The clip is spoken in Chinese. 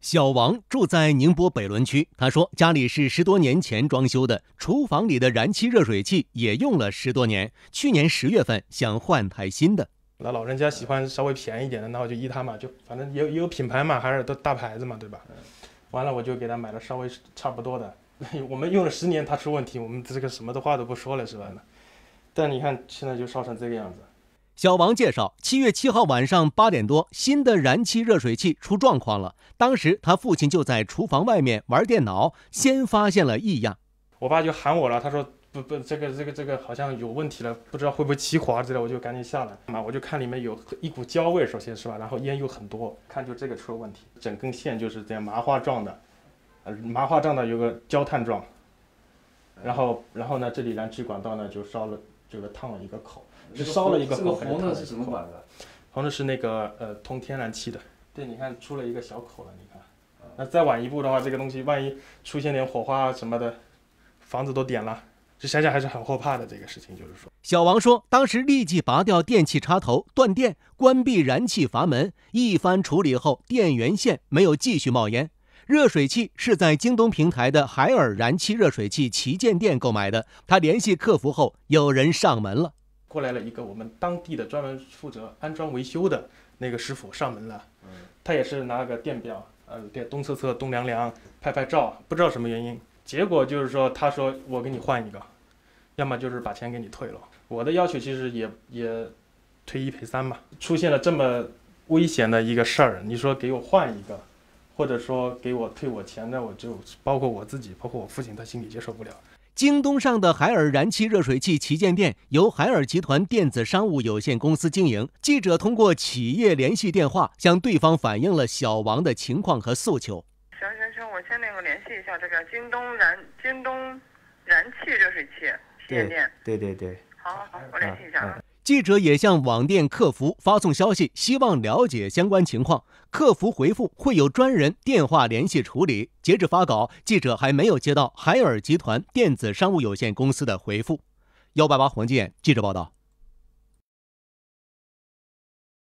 小王住在宁波北仑区，他说家里是10多年前装修的，厨房里的燃气热水器也用了10多年，去年10月份想换台新的。 那老人家喜欢稍微便宜一点的，那我就依他嘛，就反正也有品牌嘛，还是都大牌子嘛，对吧？完了我就给他买了稍微差不多的，我们用了10年，他出问题，我们这个什么的话都不说了，是吧？但你看现在就烧成这个样子。 小王介绍，7月7号晚上8点多，新的燃气热水器出状况了。当时他父亲就在厨房外面玩电脑，先发现了异样。 我爸就喊我了，他说不，这个好像有问题了，不知道会不会起火之类，我就赶紧下来嘛，我就看里面有一股焦味，首先是吧，然后烟又很多，看就这个出了问题，整根线就是这样麻花状的，有个焦炭状，然后呢，这里燃气管道呢就烧了，这个烫了一个口。烧了一个口， 这个红的是什么管的？ 红的是那个通天然气的。对，你看出了一个小口了，你看。那再晚一步的话，这个东西万一出现点火花什么的，房子都点了。这想想还是很后怕的，这个事情就是说。 小王说，当时立即拔掉电器插头，断电，关闭燃气阀门，一番处理后，电源线没有继续冒烟。热水器是在京东平台的海尔燃气热水器旗舰店购买的。他联系客服后，有人上门了。 过来了一个我们当地的专门负责安装维修的那个师傅上门了，他也是拿个电表，东测测东量量，拍照，不知道什么原因，结果就是说他说我给你换一个，要么就是把钱给你退了。我的要求其实也退1赔3嘛，出现了这么危险的一个事儿，你说给我换一个，或者说给我退我钱的，我就包括我自己，包括我父亲，他心里接受不了。 京东上的海尔燃气热水器旗舰店由海尔集团电子商务有限公司经营。记者通过企业联系电话向对方反映了小王的情况和诉求。 行，我先联系一下这个京东燃气热水器旗舰店。 对。 好，我联系一下。 记者也向网店客服发送消息，希望了解相关情况。客服回复会有专人电话联系处理。截至发稿，记者还没有接到海尔集团电子商务有限公司的回复。188黄金眼记者报道。